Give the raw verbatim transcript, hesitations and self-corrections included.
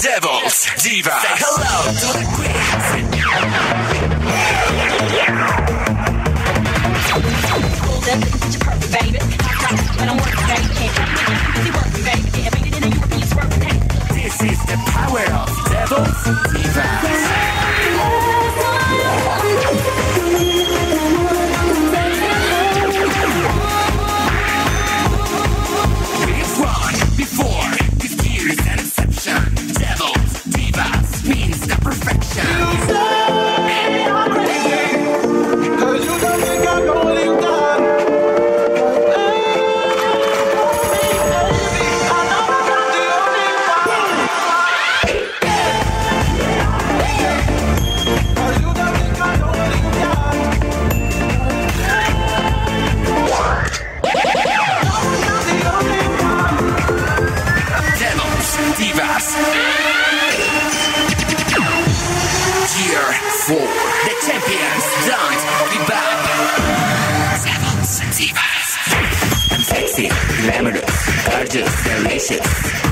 Devils, Divas. Say hello to the queens. Pulled up, looking picture perfect, baby. But I'm working, baby. Can't really work me, baby. Can't beat it in a European swerve. This is the power of Devils, Divas. We've run before. This year is an exception. Devils, Divas means the perfection. You say I'm crazy, 'cause you don't think I'm going down. Divas. Year four. The champions don't be back. Devils, Divas. I'm sexy, glamorous, gorgeous, delicious.